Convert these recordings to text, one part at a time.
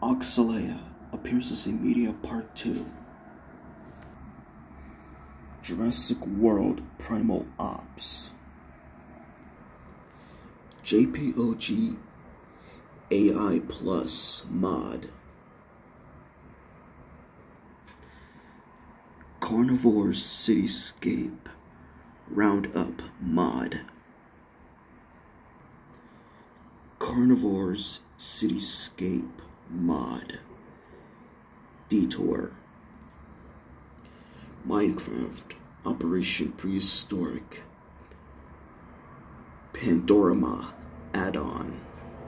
Oxalaia appearances in media part 2. Jurassic World Primal Ops. JPOG AI Plus mod. Carnivore's Cityscape Roundup mod. Carnivore's Cityscape mod. Detour. Minecraft Operation Prehistoric. Pandorama add-on.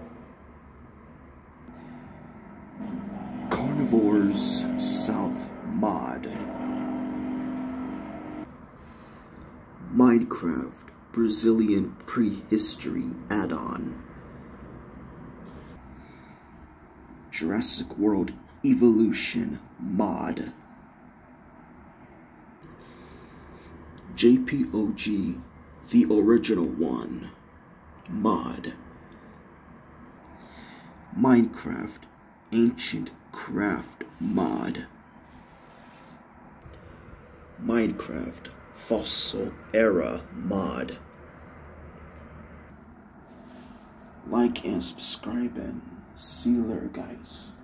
Carnivore's South mod. Minecraft Brazilian Prehistory add-on. Jurassic World Evolution mod. JPOG The Original One mod. Minecraft Ancient Craft mod. Minecraft Fossil Era mod. Like and subscribe and see you later, guys.